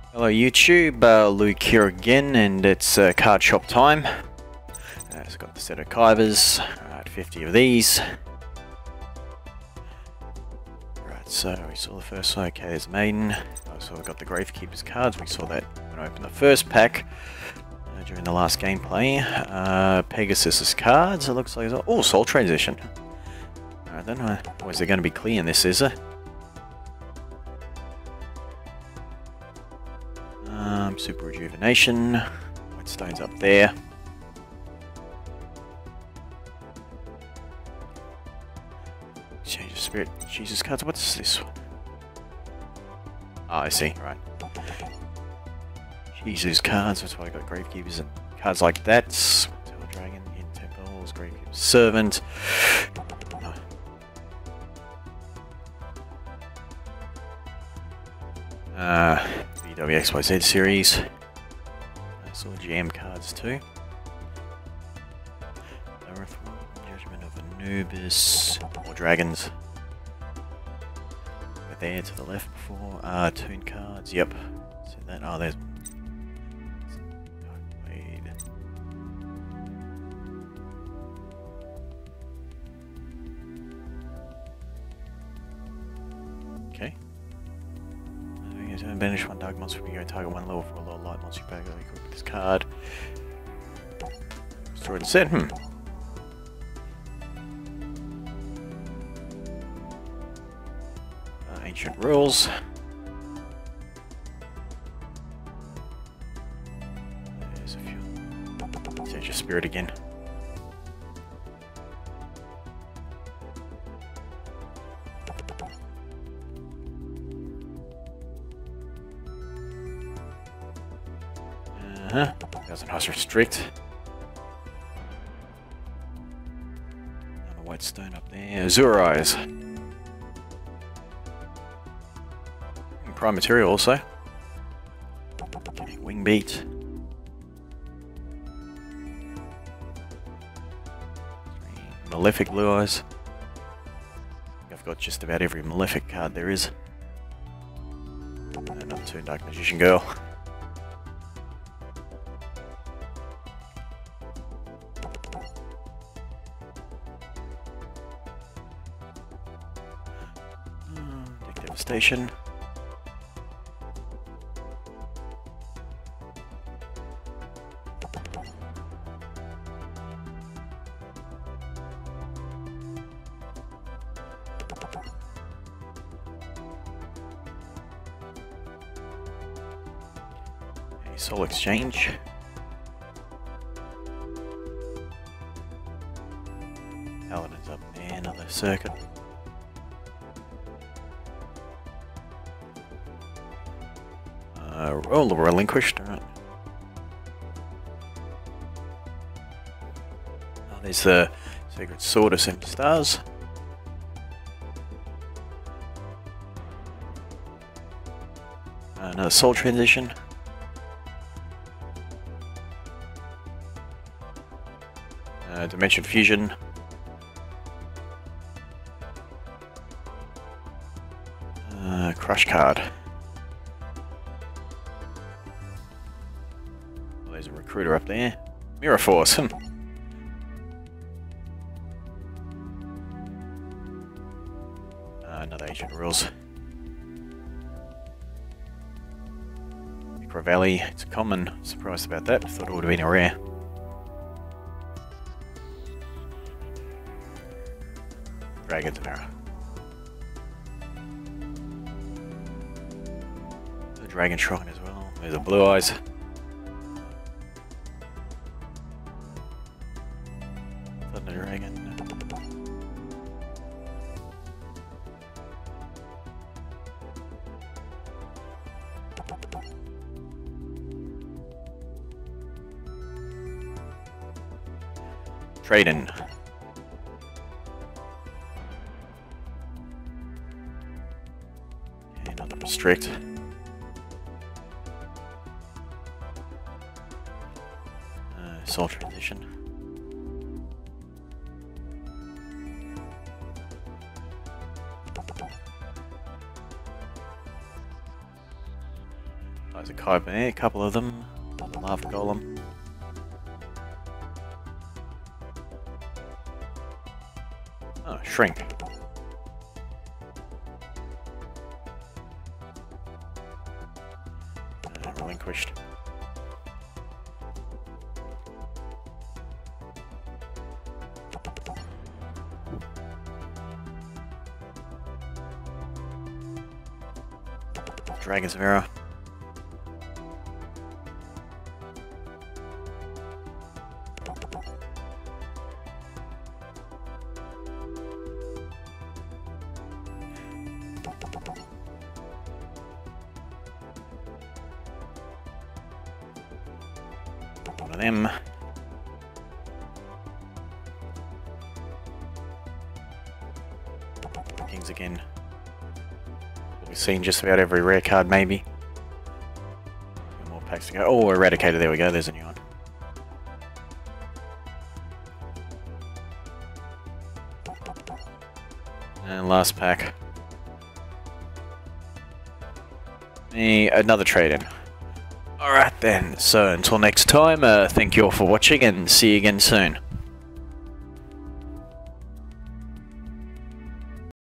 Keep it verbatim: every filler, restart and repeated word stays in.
Hello YouTube, uh, Luke here again, and it's uh, card shop time. Uh, so I've got the set of Kivers, right, fifty of these. Right, so we saw the first one, okay, there's Maiden. Uh, so we've got the Gravekeeper's cards, we saw that when I opened the first pack uh, during the last gameplay. Uh, Pegasus's cards, it looks like, oh, Soul Transition. I don't know, was there going to be clear in this, is there? Um, Super Rejuvenation, White Stone's up there. Exchange of Spirit, Jesus cards, what's this one? Oh, I see, right. Jesus cards, that's why I got Gravekeepers and cards like that. Tail Dragon, in Temples, Gravekeeper's Servant. Oh. Uh, V W X Y Z series. I saw G M cards too. Judgment of Anubis. More dragons. We're there to the left before. Uh, Toon cards. Yep. See that? Oh, there's. Wait. Okay. Banish one dark monster when you go target one level for a low light monster back with this card. Destroy the set. Hmm. Uh, ancient rules. There's a few. Change your spirit again. Uh-huh. Thousand House Restrict. Another White Stone up there. Azure Eyes. Prime Material also. Okay, Wing Beat. Malefic Blue Eyes. I've got just about every Malefic card there is. Another Toon Dark Magician Girl. Devastation. A Soul Exchange. Paladin's up there, another circuit. Uh, oh, relinquished, alright. Oh, there's the Sacred Sword of Seven Stars. Uh, another Soul Transition. Uh, Dimension Fusion. Uh, Crush card. There's a Recruiter up there. Mirror Force. uh, another Ancient Rules. Micro Valley. It's a common. Surprised about that. Thought it would have been a rare. Dragon's Mirror. The Dragon Shrine as well. There's a Blue Eyes. Thunder Dragon. Trade-in. Okay, another Restrict. Uh, Soul Transition. There's a Kyber, a couple of them. Another lava golem. Oh, shrink. Uh, relinquished. Dragon's Mirror. One of them. Kings again. We've seen just about every rare card, maybe. Few more packs to go. Oh, Eradicator, there we go, there's a new one. And last pack. Me, another trade-in. Alright then, so until next time, uh, thank you all for watching and see you again soon.